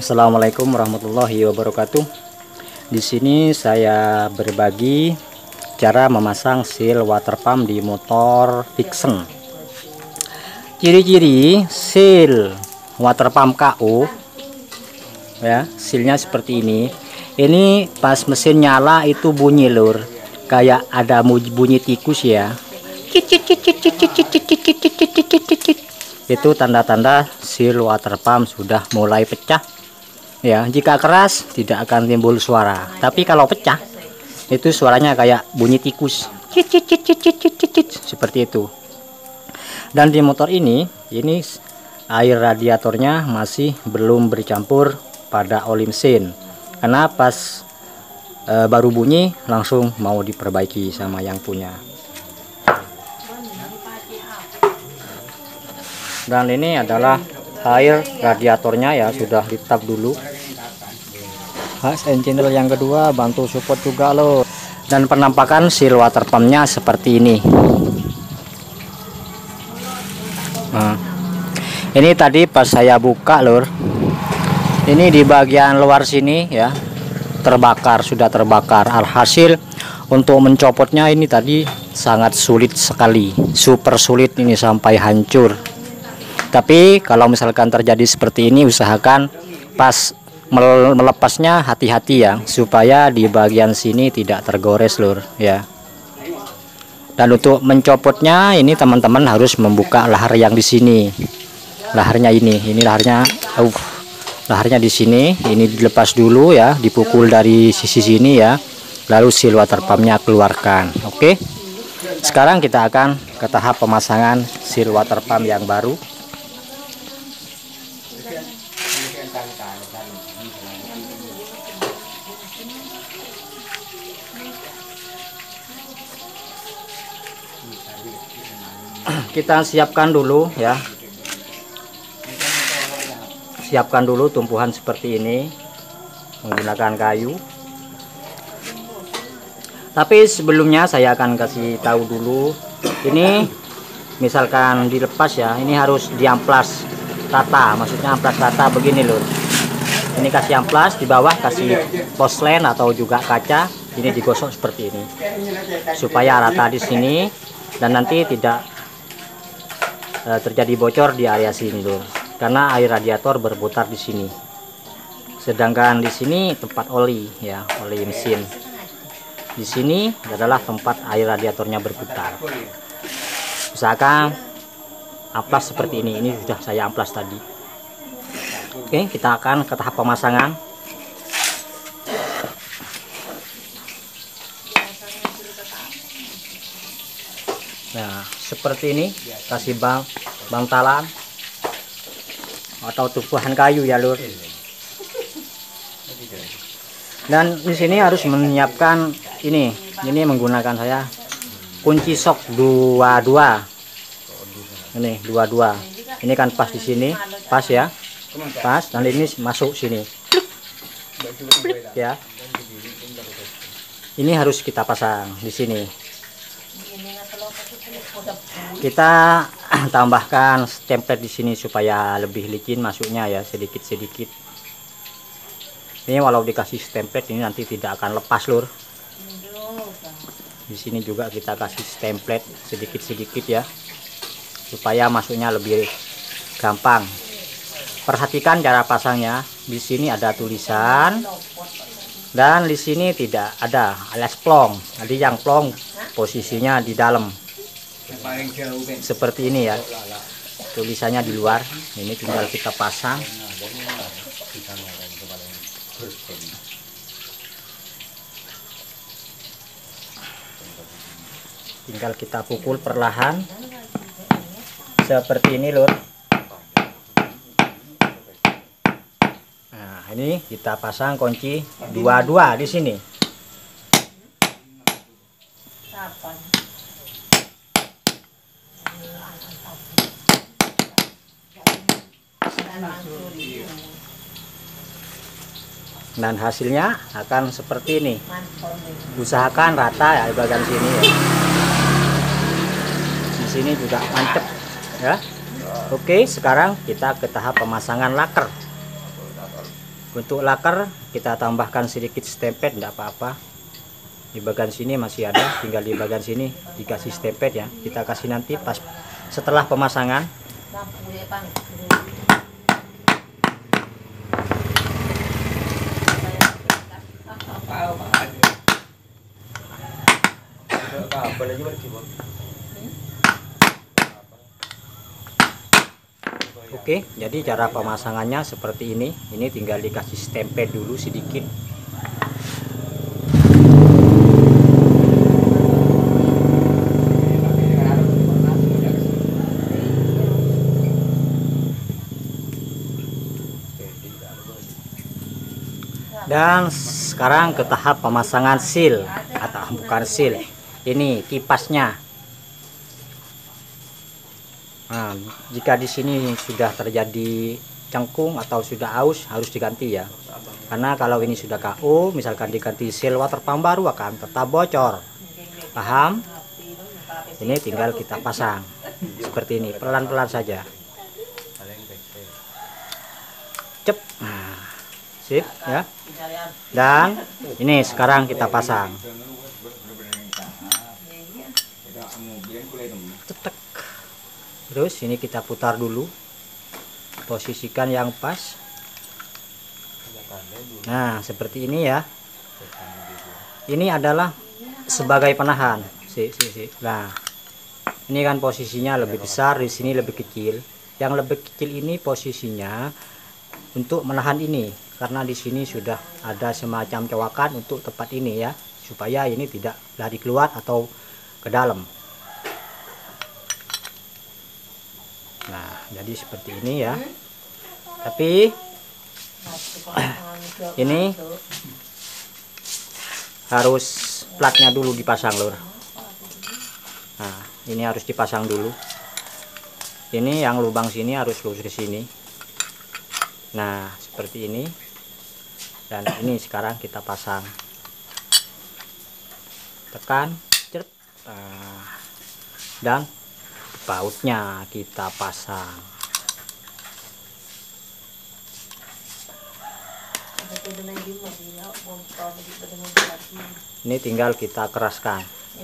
Assalamualaikum warahmatullahi wabarakatuh. Di sini saya berbagi cara memasang seal water pump di motor Vixen. Ciri-ciri seal water pump KO ya, sealnya seperti ini. Ini pas mesin nyala itu bunyi lur, kayak ada bunyi tikus ya. Itu tanda-tanda seal water pump sudah mulai pecah. Ya, jika keras tidak akan timbul suara, tapi kalau pecah itu suaranya kayak bunyi tikus, seperti itu. Dan di motor ini air radiatornya masih belum bercampur pada oli mesin, karena pas baru bunyi langsung mau diperbaiki sama yang punya. Dan ini adalah air radiatornya ya, sudah ditap dulu. Channel yang kedua bantu support juga loh. Dan penampakan seal water pumpnya seperti ini. Nah, ini tadi pas saya buka lur, ini di bagian luar sini ya terbakar, sudah terbakar. Alhasil untuk mencopotnya ini tadi sangat sulit sekali, super sulit ini sampai hancur. Tapi kalau misalkan terjadi seperti ini, usahakan pas melepasnya hati-hati ya, supaya di bagian sini tidak tergores lur ya. Dan untuk mencopotnya ini teman-teman harus membuka lahar yang di sini. Laharnya ini laharnya, laharnya di sini. Ini dilepas dulu ya, dipukul dari sisi sini ya. Lalu seal water pumpnya keluarkan. Oke. Sekarang kita akan ke tahap pemasangan seal water pump yang baru. Kita siapkan dulu ya, siapkan dulu tumpuhan seperti ini menggunakan kayu. Tapi sebelumnya saya akan kasih tahu dulu, ini misalkan dilepas ya, ini harus diamplas rata, maksudnya amplas rata begini loh. Ini kasih amplas, di bawah kasih porselen atau juga kaca, ini digosok seperti ini supaya rata di sini dan nanti tidak terjadi bocor di area sini loh, karena air radiator berputar di sini. Sedangkan di sini tempat oli ya, oli mesin. Di sini adalah tempat air radiatornya berputar. Usahakan amplas seperti ini. Ini sudah saya amplas tadi. Oke, kita akan ke tahap pemasangan. Nah, seperti ini, kasih bantalan atau tumpuhan kayu ya lur. Dan di sini harus menyiapkan ini menggunakan saya kunci sok 22. Ini 22. Ini kan pas di sini, pas ya. Pas, dan ini masuk sini. Ya. Ini harus kita pasang di sini. Kita tambahkan template di sini supaya lebih licin masuknya ya, sedikit-sedikit. Ini walau dikasih template ini nanti tidak akan lepas lur. Di sini juga kita kasih template sedikit-sedikit ya, supaya masuknya lebih gampang. Perhatikan cara pasangnya. Di sini ada tulisan dan di sini tidak ada, alias plong. Jadi yang plong posisinya di dalam. Seperti ini ya, tulisannya di luar. Ini tinggal kita pasang. Tinggal kita pukul perlahan seperti ini lur. Nah, ini kita pasang kunci 22 di sini. Dan hasilnya akan seperti ini. Usahakan rata ya di bagian sini ya. Di sini juga mantep ya. Oke, sekarang kita ke tahap pemasangan laker. Untuk lakar kita tambahkan sedikit stempet, tidak apa-apa. Di bagian sini masih ada, tinggal di bagian sini dikasih stempet ya. Kita kasih nanti pas setelah pemasangan. Oke, jadi cara pemasangannya seperti ini. Ini tinggal dikasih stempel dulu sedikit. Dan sekarang ke tahap pemasangan seal atau bukan seal. Ini kipasnya. Nah, jika di sini sudah terjadi cengkung atau sudah aus, harus diganti ya. Karena kalau ini sudah KO, misalkan diganti seal water pump baru akan tetap bocor. Paham? Ini tinggal kita pasang seperti ini, pelan-pelan saja. Cep. Nah, sip ya. Dan ini sekarang kita pasang. Cetek. Terus ini kita putar dulu, posisikan yang pas. Nah seperti ini ya. Ini adalah sebagai penahan. Nah ini kan posisinya lebih besar, di sini lebih kecil. Yang lebih kecil ini posisinya untuk menahan ini, karena di sini sudah ada semacam cowakan untuk tempat ini ya, supaya ini tidak lari keluar atau ke dalam. Nah jadi seperti ini ya. Tapi ini harus platnya dulu dipasang lur. Nah ini harus dipasang dulu. Ini yang lubang sini harus lurus ke sini. Nah seperti ini. Dan ini sekarang kita pasang. Tekan, cert. Nah, dan bautnya kita pasang. Ini tinggal kita keraskan.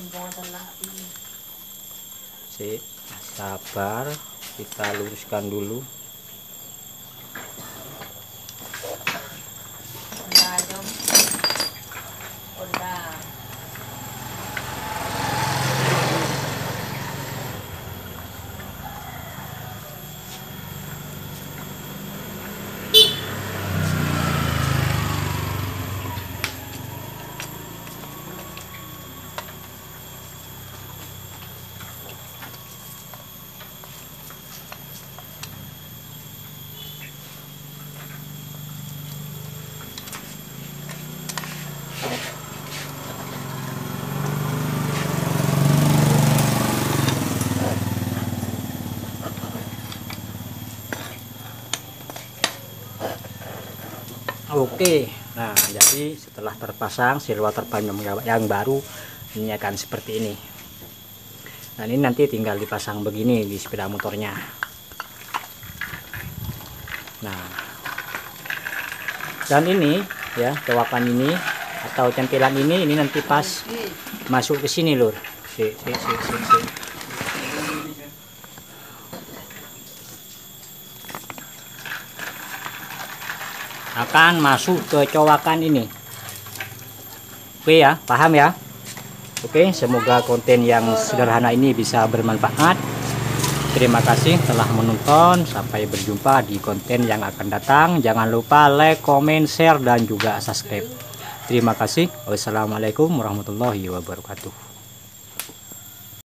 Sip, sabar, kita luruskan dulu. Oke, nah jadi setelah terpasang seal water pump yang baru, ini akan seperti ini. Nah ini nanti tinggal dipasang begini di sepeda motornya. Nah dan ini ya, cowakan ini atau centilan ini nanti pas masuk ke sini lur. Si. Akan masuk ke cowakan ini. Oke ya, paham ya? Oke, semoga konten yang sederhana ini bisa bermanfaat. Terima kasih telah menonton. Sampai berjumpa di konten yang akan datang. Jangan lupa like, comment, share, dan juga subscribe. Terima kasih. Wassalamualaikum warahmatullahi wabarakatuh.